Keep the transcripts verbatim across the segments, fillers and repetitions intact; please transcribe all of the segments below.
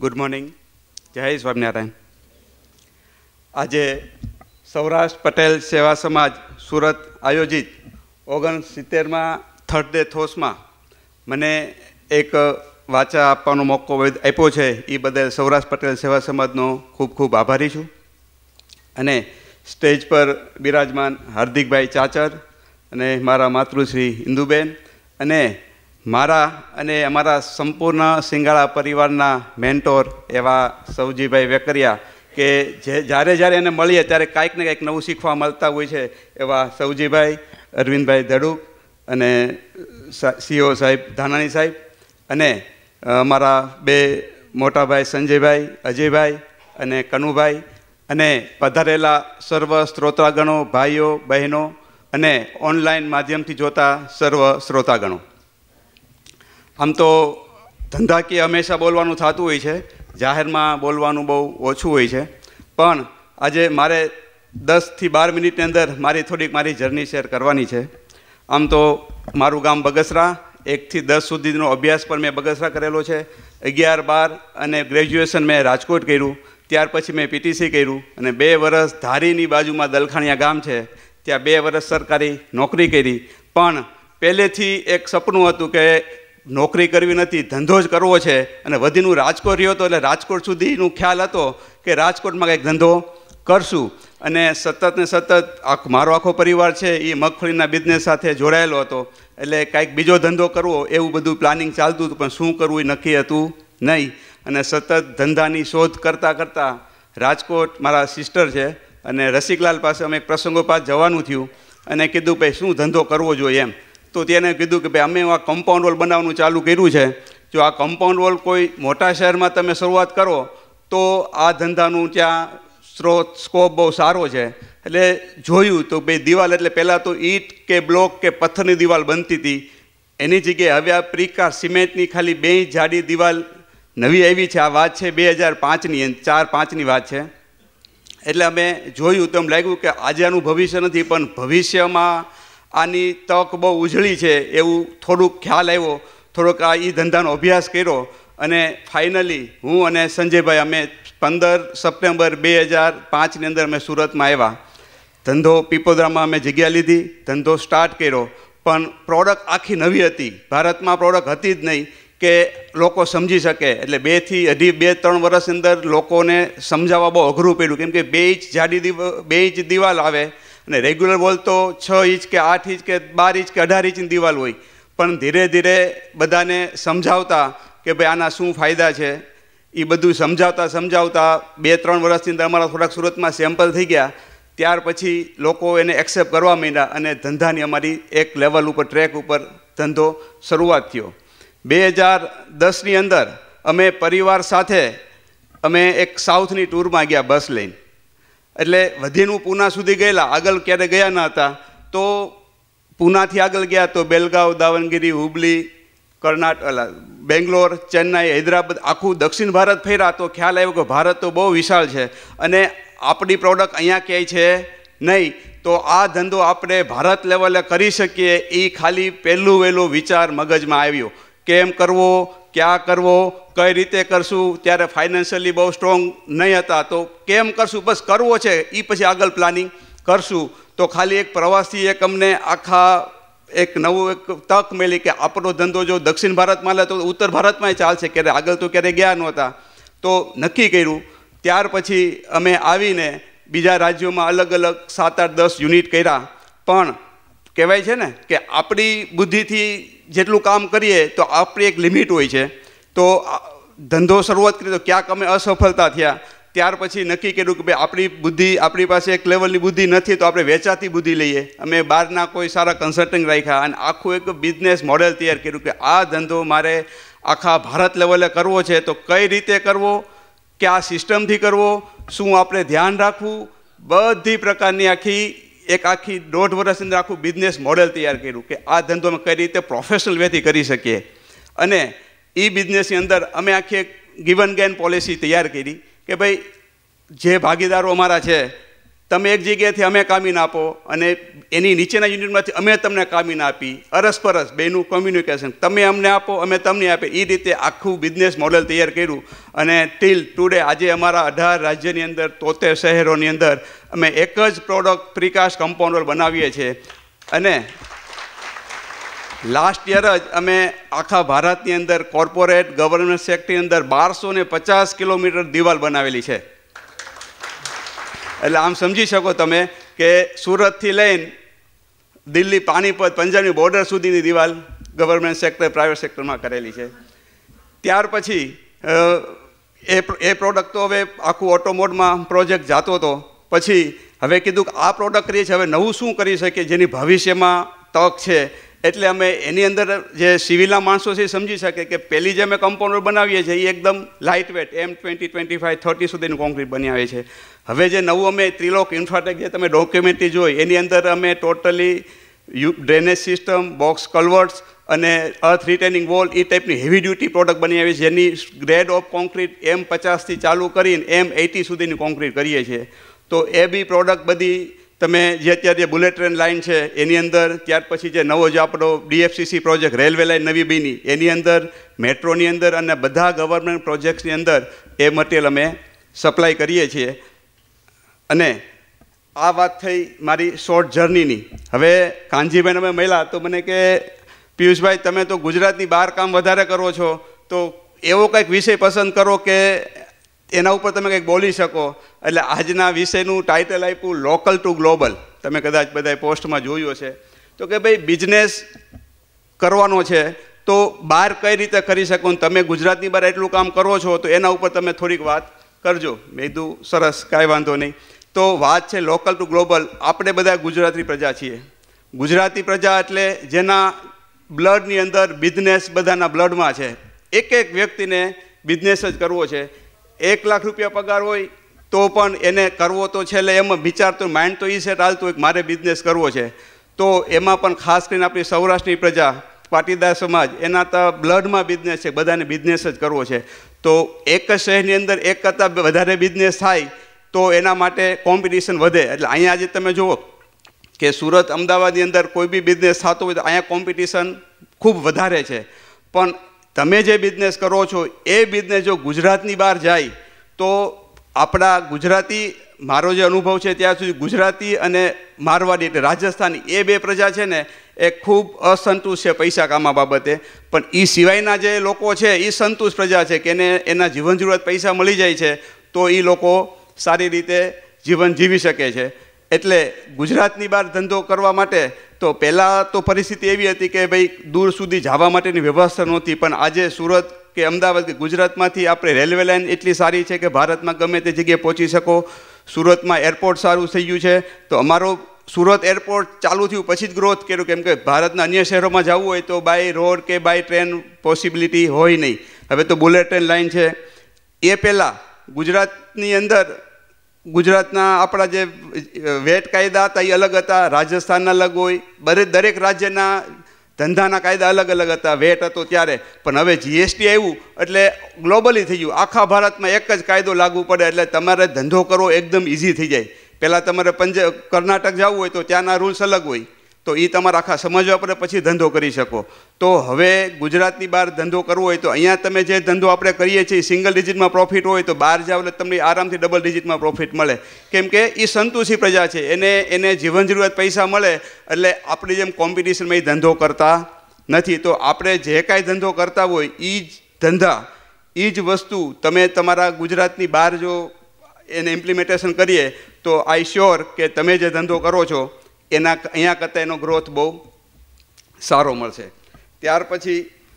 Good morning, જય સ્વામિનારાયણ. આજે સૌરાષ્ટ્ર પટેલ સેવા સમાજ સુરત આયોજિત ઓગણસિત્તેરમાં થર્ડ ડે થોસમાં મને એક વાચા આપવાનો મોકો આપ્યો છે. એ બદલ સૌરાષ્ટ્ર પટેલ સેવા સમાજનો ખૂબ ખૂબ આભારી છું. અને સ્ટેજ પર બિરાજમાન હાર્દિકભાઈ ચાચર અને મારા માતૃશ્રી ઇન્દુબેન અને મારા અને અમારા સંપૂર્ણ સિંગાળા પરિવારના મેન્ટોર એવા સૌજીભાઈ વેકરિયા કે જે જ્યારે જ્યારે એને મળીએ ત્યારે કાંઈક ને કાંઈક નવું શીખવા મળતા હોય છે, એવા સૌજીભાઈ, અરવિંદભાઈ ધડુક અને સીઓ સાહેબ ધાનાણી સાહેબ અને અમારા બે મોટાભાઈ સંજયભાઈ, અજયભાઈ અને કનુભાઈ અને પધારેલા સર્વ શ્રોતાગણો, ભાઈઓ બહેનો અને ઓનલાઈન માધ્યમથી જોતા સર્વ શ્રોતાગણો. આમ તો ધંધાકીય હંમેશા બોલવાનું થતું હોય છે, જાહેરમાં બોલવાનું બહુ ઓછું હોય છે, પણ આજે મારે દસથી બાર મિનિટની અંદર મારી થોડીક મારી જર્ની શેર કરવાની છે. આમ તો મારું ગામ બગસરા, એકથી દસ સુધીનો અભ્યાસ પણ મેં બગસરા કરેલો છે. અગિયાર બાર અને ગ્રેજ્યુએશન મેં રાજકોટ કર્યું. ત્યાર પછી મેં પીટીસી કર્યું અને બે વર્ષ ધારીની બાજુમાં દલખાણીયા ગામ છે, ત્યાં બે વર્ષ સરકારી નોકરી કરી. પણ પહેલેથી એક સપનું હતું કે નોકરી કરવી નથી, ધંધો જ કરવો છે. અને વધીનું રાજકોટ રહ્યો હતો એટલે રાજકોટ સુધીનું ખ્યાલ હતો કે રાજકોટમાં કંઈક ધંધો કરશું. અને સતત ને સતત મારો આખો પરિવાર છે એ મગફળીના બિઝનેસ સાથે જોડાયેલો હતો, એટલે કાંઈક બીજો ધંધો કરવો એવું બધું પ્લાનિંગ ચાલતું હતું, પણ શું કરવું એ નક્કી હતું નહીં. અને સતત ધંધાની શોધ કરતાં કરતાં રાજકોટ મારા સિસ્ટર છે અને રસિકલાલ પાસે અમે પ્રસંગોપાત જવાનું થયું અને કીધું ભાઈ શું ધંધો કરવો જોઈએ એમ. તો તેને કીધું કે ભાઈ અમે આ કમ્પાઉન્ડ વોલ બનાવવાનું ચાલુ કર્યું છે, જો આ કમ્પાઉન્ડ વોલ કોઈ મોટા શહેરમાં તમે શરૂઆત કરો તો આ ધંધાનું ત્યાં સ્ત્રોત સ્કોપ બહુ સારો છે. એટલે જોયું તો ભાઈ દિવાલ એટલે પહેલાં તો ઈંટ કે બ્લોક કે પથ્થરની દિવાલ બનતી હતી, એની જગ્યાએ હવે આ પ્રિકાર સિમેન્ટની ખાલી બે ઇંચ જાડી દિવાલ નવી આવી છે. આ વાત છે બે હજાર પાંચની ચાર પાંચની વાત છે. એટલે અમે જોયું તો એમ લાગ્યું કે આજે આનું ભવિષ્ય નથી, પણ ભવિષ્યમાં આની તક બહુ ઉજળી છે એવું થોડુંક ખ્યાલ આવ્યો. થોડોક આ એ ધંધાનો અભ્યાસ કર્યો અને ફાઇનલી હું અને સંજયભાઈ અમે પંદર સપ્ટેમ્બર બે હજાર પાંચની અંદર અમે સુરતમાં આવ્યા. ધંધો પીપોદરામાં અમે જગ્યા લીધી, ધંધો સ્ટાર્ટ કર્યો. પણ પ્રોડક્ટ આખી નવી હતી, ભારતમાં પ્રોડક્ટ હતી જ નહીં કે લોકો સમજી શકે. એટલે બેથી અઢી બે ત્રણ વર્ષની અંદર લોકોને સમજાવવા બહુ અઘરું પડ્યું, કેમ કે બે ઇંચ જાડી દિવાલ બે ઇંચ દિવાલ આવે અને રેગ્યુલર વોલ તો છ ઇંચ કે આઠ ઇંચ કે બાર ઇંચ કે અઢાર ઇંચની દિવાલ હોય. પણ ધીરે ધીરે બધાને સમજાવતા કે ભાઈ આના શું ફાયદા છે, એ બધું સમજાવતા સમજાવતા બે ત્રણ વર્ષની અંદર અમારા થોડાક સુરતમાં સેમ્પલ થઈ ગયા. ત્યાર પછી લોકો એને એક્સેપ્ટ કરવા માંડ્યા અને ધંધાની અમારી એક લેવલ ઉપર ટ્રેક ઉપર ધંધો શરૂઆત થયો. બે હજાર દસની અંદર અમે પરિવાર સાથે અમે એક સાઉથની ટૂરમાં ગયા બસ લઈને. એટલે વધીનું પૂના સુધી ગયેલા, આગળ ક્યારે ગયા ન હતા. તો પૂનાથી આગળ ગયા તો બેલગાંવ, દાવણગીરી, હુબલી, કર્ણાટક, બેંગ્લોર, ચેન્નાઈ, હૈદરાબાદ, આખું દક્ષિણ ભારત ફર્યા. તો ખ્યાલ આવ્યો કે ભારત તો બહુ વિશાળ છે અને આપણી પ્રોડક્ટ અહીંયા ક્યાંય છે નહીં. તો આ ધંધો આપણે ભારત લેવલે કરી શકીએ, એ ખાલી પહેલું વહેલું વિચાર મગજમાં આવ્યો. કેમ કરવો, ક્યાં કરવો, કઈ રીતે કરશું. ત્યારે ફાઇનાન્શિયલી બહુ સ્ટ્રોંગ નહીં હતા, તો કેમ કરશું, બસ કરવો છે, એ પછી આગળ પ્લાનિંગ કરશું. તો ખાલી એક પ્રવાસી એક અમને આખા એક નવું એક તક મળી કે આપણો ધંધો જો દક્ષિણ ભારતમાં લે તો ઉત્તર ભારતમાંય ચાલશે. ક્યારે આગળ તો ક્યારે ગયા નહોતા, તો નક્કી કર્યું. ત્યાર પછી અમે આવીને બીજા રાજ્યોમાં અલગ અલગ સાત આઠ દસ યુનિટ કર્યા. પણ કહેવાય છે ને કે આપણી બુદ્ધિથી જેટલું કામ કરીએ તો આપણી એક લિમિટ હોય છે. તો ધંધો શરૂઆત કરી તો ક્યાંક અમે અસફળતા થયા. ત્યાર પછી નક્કી કર્યું કે ભાઈ આપણી બુદ્ધિ આપણી પાસે એક લેવલની બુદ્ધિ નથી, તો આપણે વેચાતી બુદ્ધિ લઈએ. અમે બહારના કોઈ સારા કન્સલ્ટિંગ રાખ્યા અને આખું એક બિઝનેસ મોડેલ તૈયાર કર્યું કે આ ધંધો મારે આખા ભારત લેવલે કરવો છે, તો કઈ રીતે કરવો, કયા સિસ્ટમથી કરવો, શું આપણે ધ્યાન રાખવું, બધી પ્રકારની આખી એક આખી દોઢ વર્ષની અંદર આખું બિઝનેસ મોડેલ તૈયાર કર્યું કે આ ધંધો અમે કઈ રીતે પ્રોફેશનલ વેથી કરી શકીએ. અને એ બિઝનેસની અંદર અમે આખી એક ગિવન ગેન પોલિસી તૈયાર કરી કે ભાઈ જે ભાગીદારો અમારા છે તમે એક જગ્યાએથી અમે કામીને આપો અને એની નીચેના યુનિટમાંથી અમે તમને કામીને આપી, અરસપરસ બેનું કોમ્યુનિકેશન, તમે અમને આપો અમે તમને આપે, એ રીતે આખું બિઝનેસ મોડેલ તૈયાર કર્યું. અને ટીલ ટુડે આજે અમારા અઢાર રાજ્યની અંદર તોતેર શહેરોની અંદર અમે એક જ પ્રોડક્ટ પ્રીકાસ્ટ કમ્પાઉન્ડર બનાવીએ છીએ. અને લાસ્ટ યર જ અમે આખા ભારતની અંદર કોર્પોરેટ ગવર્નમેન્ટ સેક્ટરની અંદર બારસો ને પચાસ કિલોમીટર દિવાલ બનાવેલી છે. એટલે આમ સમજી શકો તમે કે સુરતથી લઈને દિલ્હી, પાણીપત, પંજાબની બોર્ડર સુધીની દિવાલ ગવર્નમેન્ટ સેક્ટર, પ્રાઇવેટ સેક્ટરમાં કરેલી છે. ત્યાર પછી એ એ પ્રોડક્ટ તો હવે આખું ઓટોમોડમાં પ્રોજેક્ટ જાતો હતો. પછી હવે કીધું કે આ પ્રોડક્ટ કરીએ છીએ, હવે નવું શું કરી શકીએ જેની ભવિષ્યમાં તક છે. એટલે અમે એની અંદર જે સિવિલના માણસો છે એ સમજી શકે કે પહેલી જે અમે કમ્પાઉન્ડર બનાવીએ છીએ એ એકદમ light weight M twenty twenty five thirty સુધીનું કોન્ક્રીટ બનાવીએ છીએ. હવે જે નવું અમે ત્રિલોક ઇન્ફ્રાટેક જે તમે ડોક્યુમેન્ટરી જોઈ એની અંદર અમે totally U drainage system, box culverts અને અર્થ રિટેનિંગ વોલ એ ટાઈપની હેવી ડ્યુટી પ્રોડક્ટ બનાવી છે, જેની ગ્રેડ ઓફ કોન્ક્રીટ એમ પચાસથી ચાલુ કરીને એમ એટી સુધીની કોન્ક્રીટ કરીએ છીએ. તો એ બી પ્રોડક્ટ બધી તમે જે અત્યારે જે બુલેટ ટ્રેન લાઇન છે એની અંદર, ત્યાર પછી જે નવો જે આપણો ડીએફસીસી પ્રોજેક્ટ રેલવે લાઇન નવી બીની એની અંદર, મેટ્રોની અંદર અને બધા ગવર્મેન્ટ પ્રોજેક્ટ્સની અંદર એ મટીરિયલ અમે સપ્લાય કરીએ છીએ. અને આ વાત થઈ મારી શોર્ટ જર્નીની. હવે કાનજીભાઈને અમે મળ્યા તો મને કે પિયુષભાઈ તમે તો ગુજરાતની બહાર કામ વધારે કરો છો, તો એવો કંઈક વિષય પસંદ કરો કે એના ઉપર તમે કંઈક બોલી શકો. એટલે આજના વિષયનું ટાઇટલ આપ્યું લોકલ ટુ ગ્લોબલ. તમે કદાચ બધાએ પોસ્ટમાં જોયું હશે. તો કે ભાઈ બિઝનેસ કરવાનો છે તો બહાર કઈ રીતે કરી શકો, તમે ગુજરાતની બહાર એટલું કામ કરો છો તો એના ઉપર તમે થોડીક વાત કરજો. મેં કીધું સરસ, કાંઈ વાંધો નહીં. તો વાત છે લોકલ ટુ ગ્લોબલ. આપણે બધા ગુજરાતી પ્રજા છીએ. ગુજરાતી પ્રજા એટલે જેના બ્લડની અંદર બિઝનેસ બધાના બ્લડમાં છે. એક એક વ્યક્તિને બિઝનેસ જ કરવો છે. એક લાખ રૂપિયા પગાર હોય તો પણ એને કરવો તો છે, એટલે એમ વિચારતો માઇન્ડ તો એ સેટ હાલતું હોય કે મારે બિઝનેસ કરવો છે. તો એમાં પણ ખાસ કરીને આપણી સૌરાષ્ટ્રની પ્રજા, પાટીદાર સમાજ, એના તો બ્લડમાં બિઝનેસ છે, બધાને બિઝનેસ જ કરવો છે. તો એક જ શહેરની અંદર એક કરતાં વધારે બિઝનેસ થાય તો એના માટે કોમ્પિટિશન વધે. એટલે અહીંયા આજે તમે જુઓ કે સુરત, અમદાવાદની અંદર કોઈ બી બિઝનેસ થતો હોય તો અહીંયા કોમ્પિટિશન ખૂબ વધારે છે. પણ તમે જે બિઝનેસ કરો છો એ બિઝનેસ જો ગુજરાતની બહાર જાય તો આપણા ગુજરાતી, મારો જે અનુભવ છે ત્યાં સુધી ગુજરાતી અને મારવાડી એટલે રાજસ્થાની એ બે પ્રજા છે ને એ ખૂબ અસંતુષ્ટ છે પૈસા કામવા બાબતે. પણ એ સિવાયના જે લોકો છે એ સંતુષ્ટ પ્રજા છે કે એને એના જીવન જરૂરિયાત પૈસા મળી જાય છે તો એ લોકો સારી રીતે જીવન જીવી શકે છે. એટલે ગુજરાતની બહાર ધંધો કરવા માટે તો પહેલાં તો પરિસ્થિતિ એવી હતી કે ભાઈ દૂર સુધી જવા માટેની વ્યવસ્થા નહોતી. પણ આજે સુરત કે અમદાવાદ કે ગુજરાતમાંથી આપણે રેલવે લાઇન એટલી સારી છે કે ભારતમાં ગમે તે જગ્યાએ પહોંચી શકો. સુરતમાં એરપોર્ટ સારું થઈ ગયું છે. તો અમારો સુરત એરપોર્ટ ચાલુ થયું પછી જ ગ્રોથ કર્યું, કેમ કે ભારતના અન્ય શહેરોમાં જવું હોય તો બાય રોડ કે બાય ટ્રેન પોસિબિલિટી હોય નહીં. હવે તો બુલેટ ટ્રેન લાઇન છે. એ પહેલાં ગુજરાતની અંદર ગુજરાતના આપણા જે વેટ કાયદા હતા એ અલગ હતા, રાજસ્થાનના અલગ હોય, બરે દરેક રાજ્યના ધંધાના કાયદા અલગ અલગ હતા, વેટ હતો ત્યારે. પણ હવે જીએસટી આવ્યું એટલે ગ્લોબલી થઈ ગયું. આખા ભારતમાં એક જ કાયદો લાગુ પડે એટલે તમારે ધંધો કરવો એકદમ ઇઝી થઈ જાય. પહેલાં તમારે પંજાબ, કર્ણાટક જવું હોય તો ત્યાંના રૂલ્સ અલગ હોય, તો એ તમારે આખા સમજવા પડે પછી ધંધો કરી શકો. તો હવે ગુજરાતની બહાર ધંધો કરવો હોય તો અહીંયા તમે જે ધંધો આપણે કરીએ છીએ સિંગલ ડિજિટમાં પ્રોફિટ હોય તો બહાર જાવ એટલે તમને આરામથી ડબલ ડિજિટમાં પ્રોફિટ મળે. કેમ કે એ સંતુષ્ટી પ્રજા છે, એને એને જીવન જરૂરિયાત પૈસા મળે એટલે આપણી જેમ કોમ્પિટિશનમાં એ ધંધો કરતા નથી. તો આપણે જે કાંઈ ધંધો કરતા હોય એ જ ધંધા, એ જ વસ્તુ તમે તમારા ગુજરાતની બહાર જો એને ઇમ્પ્લિમેન્ટેશન કરીએ તો આઈ શ્યોર કે તમે જે ધંધો કરો છો એના અહીંયા કરતાં એનો ગ્રોથ બહુ સારો મળશે. ત્યાર પછી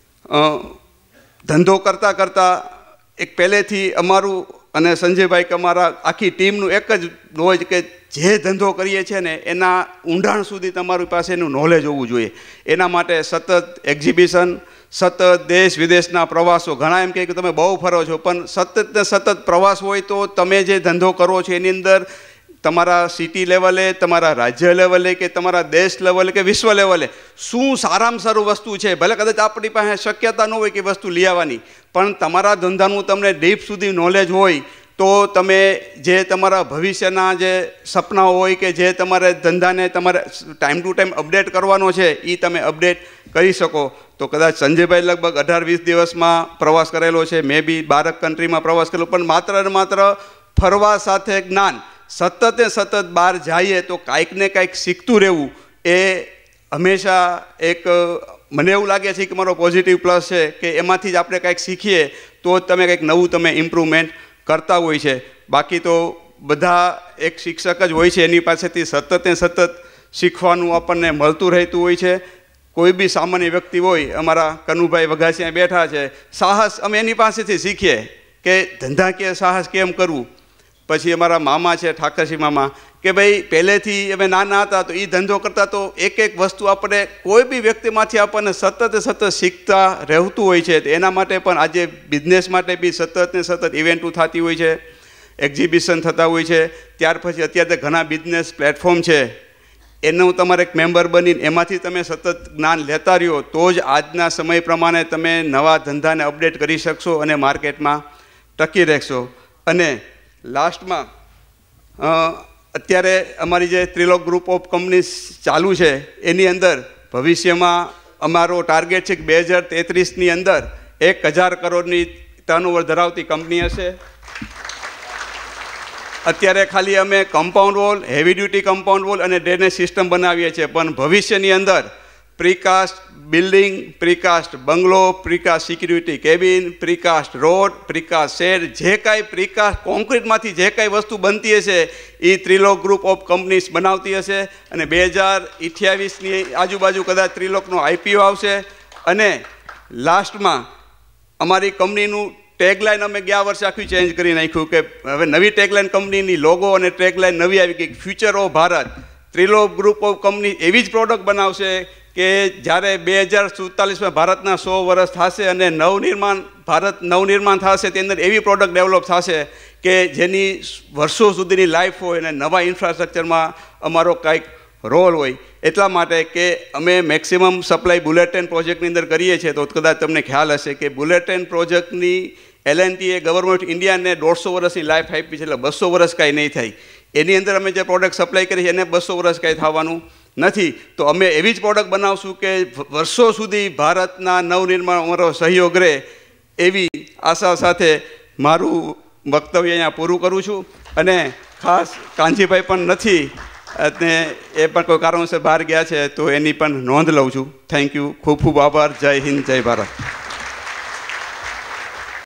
ધંધો કરતાં કરતાં એક પહેલેથી અમારું અને સંજયભાઈ કે અમારા આખી ટીમનું એક જ હોય કે જે ધંધો કરીએ છીએ ને એના ઊંડાણ સુધી તમારી પાસે એનું નોલેજ હોવું જોઈએ. એના માટે સતત એક્ઝિબિશન, સતત દેશ વિદેશના પ્રવાસો. ઘણા એમ કહે કે તમે બહુ ફરો છો, પણ સતત ને સતત પ્રવાસ હોય તો તમે જે ધંધો કરો છો એની અંદર તમારા સિટી લેવલે, તમારા રાજ્ય લેવલે કે તમારા દેશ લેવલે કે વિશ્વ લેવલે શું સારામાં સારું વસ્તુ છે. ભલે કદાચ આપણી પાસે શક્યતા ન હોય કે વસ્તુ લઈ આવવાની, પણ તમારા ધંધાનું તમને ડીપ સુધી નોલેજ હોય તો તમે જે તમારા ભવિષ્યના જે સપનાઓ હોય કે જે તમારે ધંધાને તમારે ટાઈમ ટુ ટાઈમ અપડેટ કરવાનો છે એ તમે અપડેટ કરી શકો. તો કદાચ સંજયભાઈ લગભગ અઢાર વીસ દિવસમાં પ્રવાસ કરેલો છે, મેં બી બારક કન્ટ્રીમાં પ્રવાસ કરેલો, પણ માત્ર ને માત્ર ફરવા સાથે જ્ઞાન, સતત ને સતત બહાર જઈએ તો કાંઈક ને કાંઈક શીખતું રહેવું એ હંમેશા એક મને એવું લાગે છે કે મારો પોઝિટિવ પ્લસ છે કે એમાંથી જ આપણે કાંઈક શીખીએ તો જ તમે કંઈક નવું તમે ઇમ્પ્રુવમેન્ટ કરતા હોય છે. બાકી તો બધા એક શિક્ષક જ હોય છે, એની પાસેથી સતત ને સતત શીખવાનું આપણને મળતું રહેતું હોય છે. કોઈ બી સામાન્ય વ્યક્તિ હોય, અમારા કનુભાઈ વઘાસિયા બેઠા છે, સાહસ અમે એની પાસેથી શીખીએ કે ધંધાકીય સાહસ કેમ કરવું. પછી અમારા મામા છે ઠાકરસિંહ મામા, કે ભાઈ પહેલેથી અમે નાના હતા તો એ ધંધો કરતા, તો એક એક વસ્તુ આપણે કોઈ બી વ્યક્તિમાંથી આપણને સતત સતત શીખતા રહેતું હોય છે. તો એના માટે પણ આજે બિઝનેસ માટે બી સતત ને સતત ઇવેન્ટો થતી હોય છે, એક્ઝિબિશન થતા હોય છે. ત્યાર પછી અત્યારે ઘણા બિઝનેસ પ્લેટફોર્મ છે, એનું તમારે એક મેમ્બર બનીને એમાંથી તમે સતત જ્ઞાન લેતા રહ્યો તો જ આજના સમય પ્રમાણે તમે નવા ધંધાને અપડેટ કરી શકશો અને માર્કેટમાં ટકી રહેશો. અને લાસ્ટમાં અત્યારે અમારી જે ત્રિલોક ગ્રુપ ઓફ કંપનીઝ ચાલુ છે એની અંદર ભવિષ્યમાં અમારો ટાર્ગેટ છે કે બે હજાર તેત્રીસની અંદર એક હજાર કરોડની ટર્નઓવર ધરાવતી કંપની હશે. અત્યારે ખાલી અમે compound wall, heavy duty compound wall અને ડ્રેનેજ સિસ્ટમ બનાવીએ છીએ, પણ ભવિષ્યની અંદર precast building, precast bungalow, precast security cabin, precast road, precast shed, જે કાંઈ પ્રીકાસ્ટ કોન્ક્રીટમાંથી જે કાંઈ વસ્તુ બનતી હશે એ ત્રિલોક ગ્રુપ ઓફ કંપનીઝ બનાવતી હશે. અને બે હજાર અઠ્યાવીસની આજુબાજુ કદાચ ત્રિલોકનો આઈપીઓ આવશે. અને લાસ્ટમાં અમારી કંપનીનું ટેગલાઇન અમે ગયા વર્ષે આખું ચેન્જ કરી નાખ્યું કે હવે નવી ટેગલાઇન કંપનીની લોગો અને ટેગલાઇન નવી આવી ગઈ, future of Bharat. Trilok group of company એવી જ પ્રોડક્ટ બનાવશે કે જ્યારે બે હજાર સુડતાલીસમાં ભારતના સો વર્ષ થશે અને નવનિર્માણ ભારત નવનિર્માણ થશે તેની અંદર એવી પ્રોડક્ટ ડેવલપ થશે કે જેની વર્ષો સુધીની લાઈફ હોય અને નવા ઇન્ફ્રાસ્ટ્રક્ચરમાં અમારો કાંઈક રોલ હોય. એટલા માટે કે અમે મેક્સિમમ સપ્લાય બુલેટ ટ્રેન પ્રોજેક્ટની અંદર કરીએ છીએ. તો કદાચ તમને ખ્યાલ હશે કે બુલેટ ટ્રેન પ્રોજેક્ટની એલ એન્ડ ટી એ ગવર્મેન્ટ ઓફ ઇન્ડિયાને દોઢસો વર્ષની લાઈફ આપી છે, એટલે બસો વર્ષ કાંઈ નહીં થાય. એની અંદર અમે જે પ્રોડક્ટ સપ્લાય કરી છે એને બસો વર્ષ કાંઈ થવાનું નથી. તો અમે એવી જ પ્રોડક્ટ બનાવશું કે વર્ષો સુધી ભારતના નવનિર્માણ અમારો સહયોગ રહે, એવી આશા સાથે મારું વક્તવ્ય અહીંયા પૂરું કરું છું. અને ખાસ કાનજીભાઈ પણ નથી અને એ પણ કોઈ કારણોસર બહાર ગયા છે, તો એની પણ નોંધ લઉં છું. થેન્ક યુ, ખૂબ ખૂબ આભાર. જય હિન્દ, જય ભારત.